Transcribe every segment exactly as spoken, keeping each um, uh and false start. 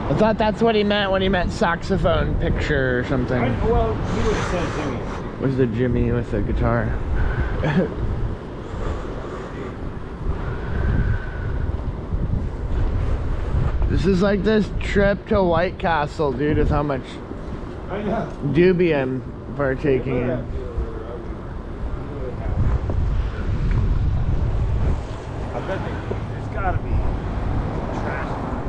I thought that's what he meant when he meant saxophone picture or something. I, well, he would have said Jimmy. Where's the Jimmy with the guitar? This is like this trip to White Castle, dude, with how much I know. doobie I'm partaking in. I bet they, there's gotta be trash.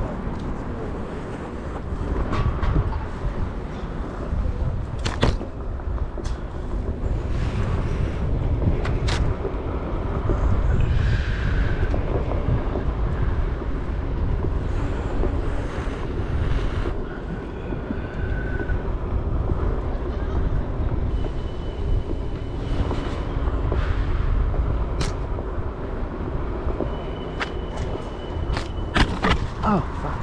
Oh, fuck.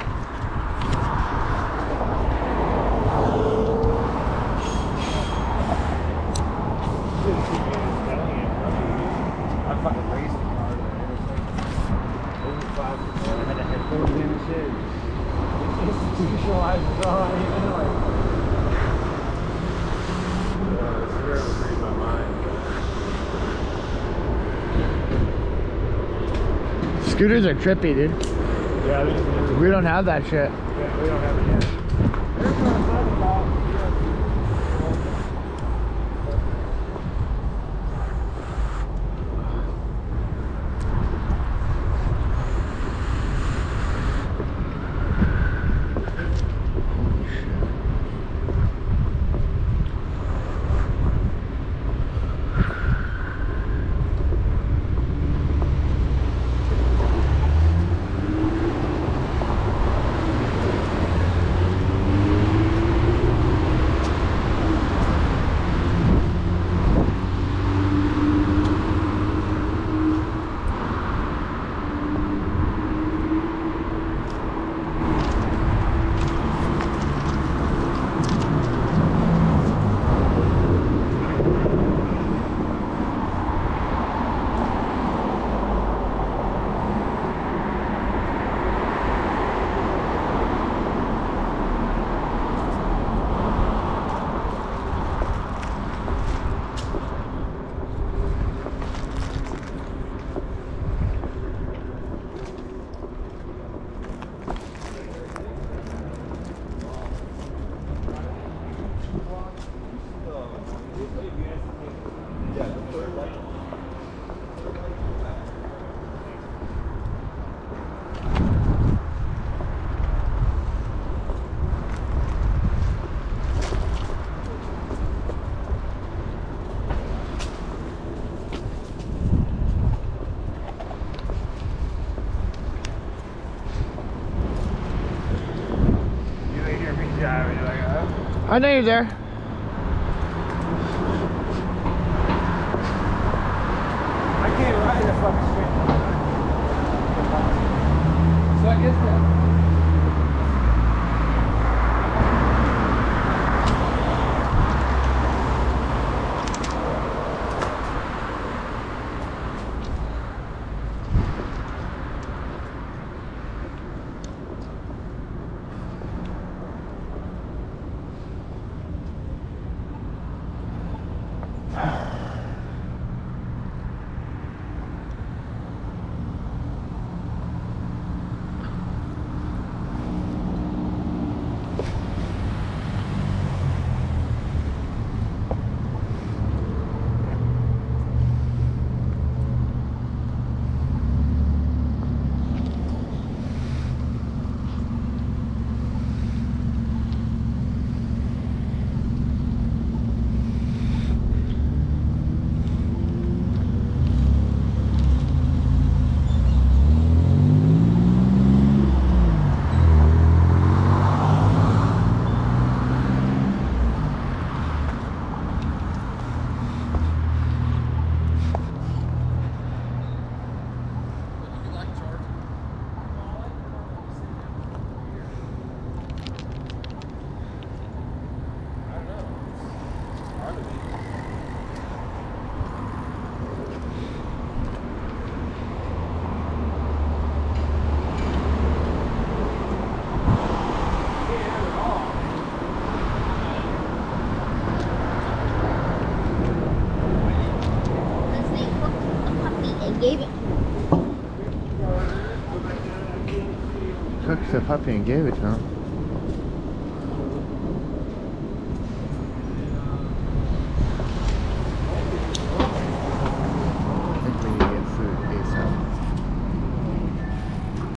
I fucking raced the car to the intersection. Over five percent. I had the headphones in and shit. Institutionalized drawing, even like. Yeah, I swear it would read my mind. Scooters are trippy, dude. Yeah, they just never. We don't have that shit. Yeah, we don't have it yet. There's what I'm talking about. I know you're there. I can't ride a fucking straight line. So I guess that. gave it. Took the puppy and gave it to him.